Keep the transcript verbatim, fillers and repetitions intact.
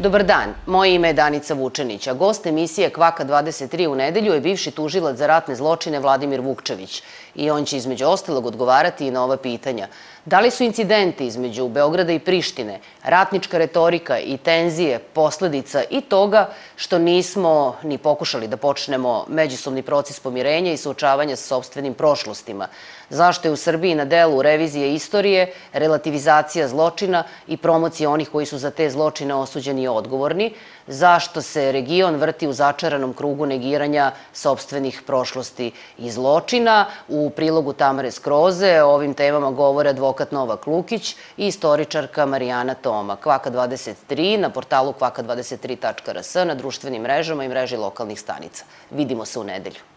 Dobar dan, moje ime je Danica Vučenić, a gost emisije Kvaka dvadeset tri u nedelju je bivši tužilac za ratne zločine Vladimir Vukčević i on će između ostalog odgovarati i na ova pitanja. Da li su incidenti između Beograda i Prištine, ratnička retorika i tenzije posledica i toga što nismo ni pokušali da počnemo međusobni proces pomirenja i suočavanja sa sopstvenim prošlostima? Zašto je u Srbiji na delu revizije istorije, relativizacija zločina i promocija onih koji su za te zločine osuđeni i odgovorni? Zašto se region vrti u začaranom krugu negiranja sopstvenih prošlosti i zločina? U prilogu Tamare Skroze o ovim temama govore advokat Novak Lukić i istoričarka Marijana Toma. Kvaka dvadeset tri na portalu kvaka dvadeset tri tačka rs, na društvenim mrežama i mreži lokalnih stanica. Vidimo se u nedelju.